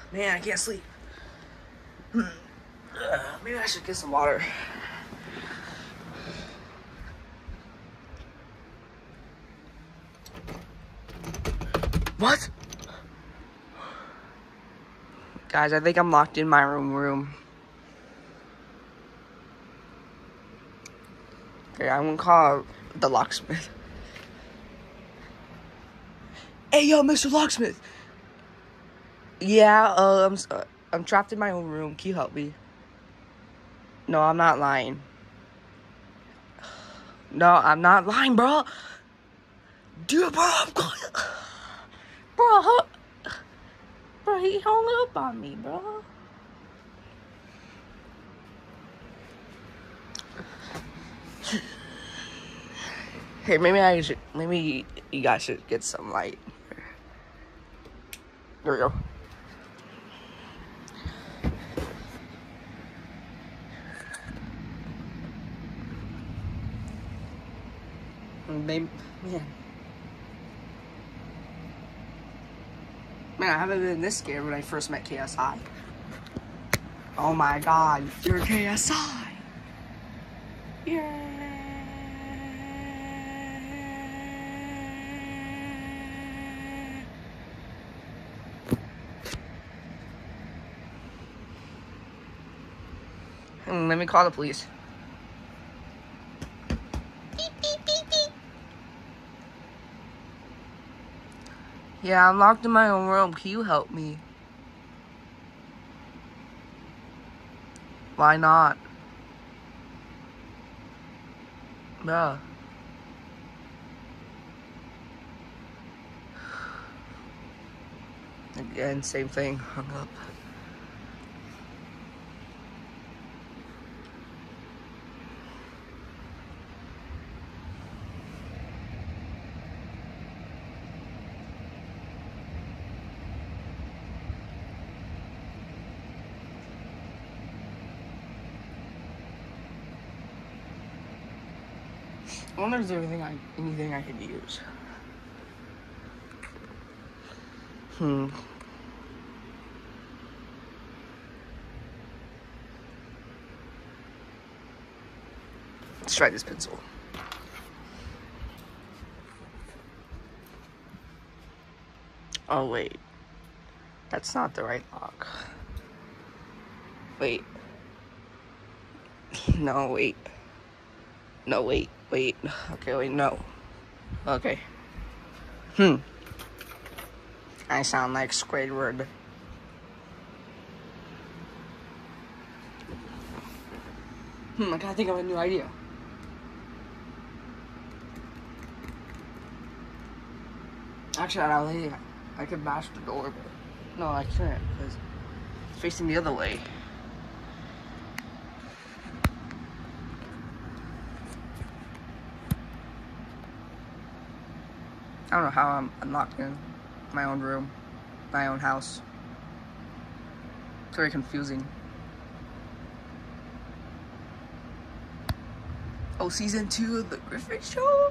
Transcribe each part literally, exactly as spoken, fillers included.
Man, I can't sleep. Hmm. Uh, maybe I should get some water. What? Guys, I think I'm locked in my room room. Okay, I'm gonna call the locksmith. Hey, yo, Mister Locksmith. Yeah, uh, I'm, uh, I'm trapped in my own room. Can you help me? No, I'm not lying. No, I'm not lying, bro. Dude, bro, I'm going. Bro, bro, he hung up on me, bro. Hey, maybe I should, maybe you guys should get some light. There we go. Maybe, man. Man, I haven't been this scared when I first met K S I. Oh my god, you're K S I! Yeah! Hmm, let me call the police. Beep, beep, beep, beep. Yeah, I'm locked in my own room. Can you help me? Why not? Bruh. Again, same thing. Hung up. I wonder if there's anything I, anything I could use. Hmm. Let's try this pencil. Oh, wait. That's not the right lock. Wait. No, wait. No, wait. Wait. Okay, wait, no. Okay. Hmm. I sound like Squidward. Hmm, I gotta think of a new idea. Actually, I don't think I could bash the door, but no, I can't because it's facing the other way. I don't know how I'm, I'm locked in my own room, my own house. It's very confusing. Oh, season two of the Griffin Show?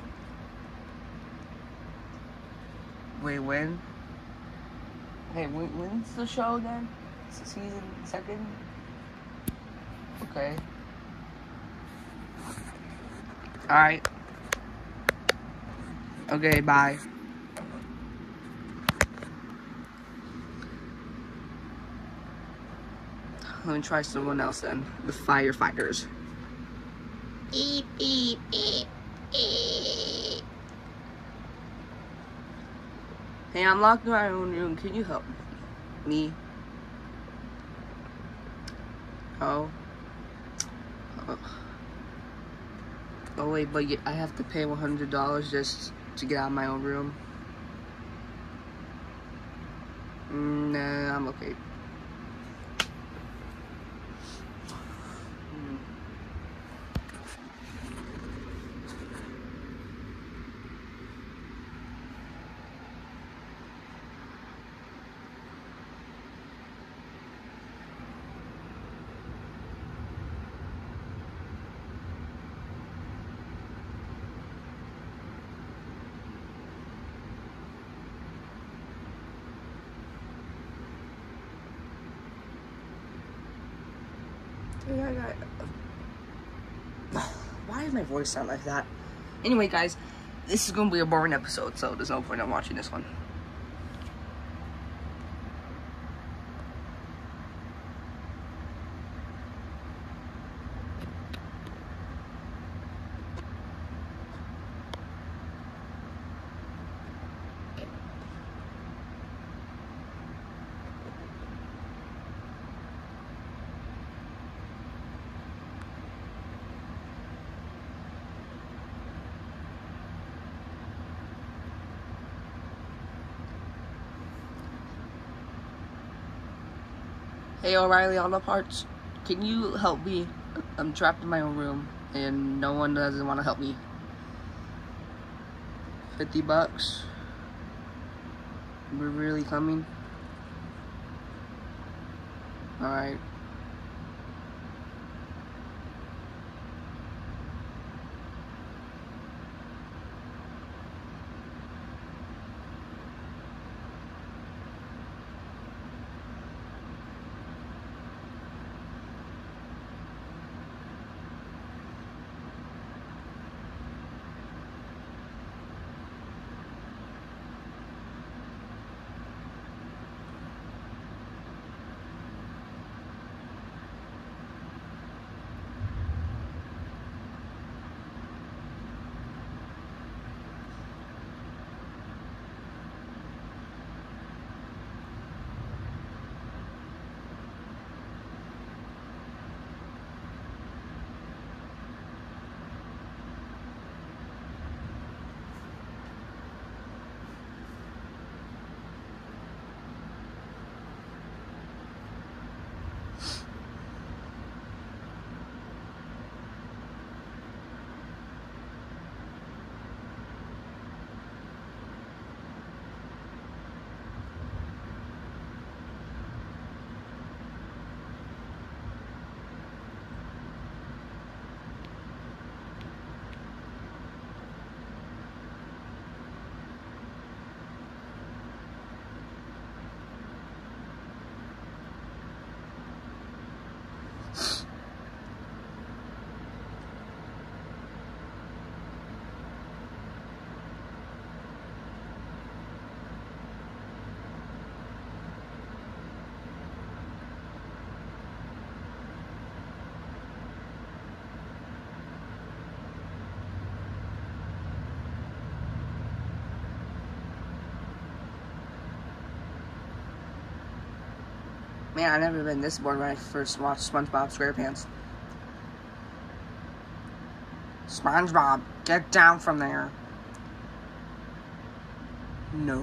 Wait, when? Hey, when, when's the show again? It's the season second? Okay. Alright. Okay, bye. Let me try someone else then. The firefighters. Beep, beep, beep, beep. Hey, I'm locked in my own room. Can you help me? Oh. Oh, oh wait, but I have to pay one hundred dollars just to get out of my own room. Mm, nah, I'm okay. Yeah, I got... Why does my voice sound like that? Anyway, guys, this is gonna be a boring episode, so there's no point in watching this one. Hey O'Reilly Auto Parts, can you help me? I'm trapped in my own room and no one doesn't want to help me. fifty bucks? We're really coming? Alright. Man, I've never been this bored when I first watched SpongeBob SquarePants. SpongeBob, get down from there. No.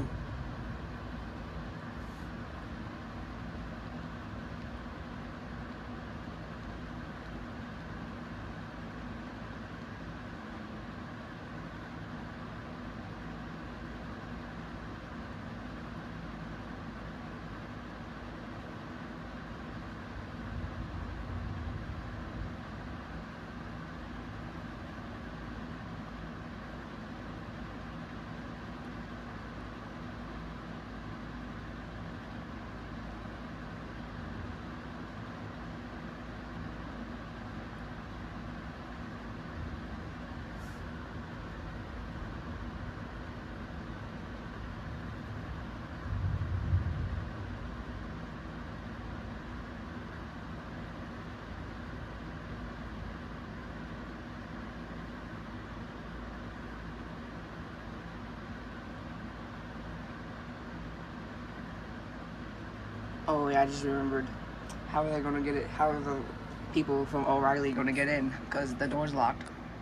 Oh yeah, I just remembered. How are they gonna get it? How are the people from O'Reilly gonna get in? Because the door's locked.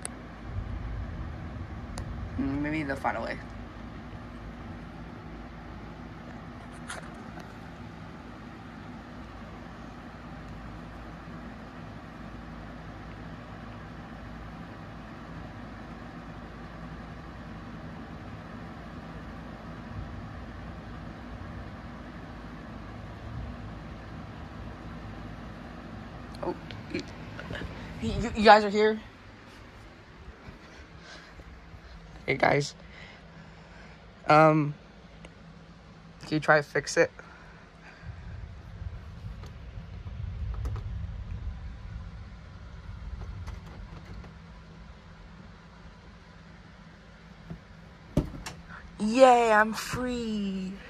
Maybe they'll find a way. Oh, you, you, you guys are here? Hey guys. Um, can you try to fix it? Yay, I'm free.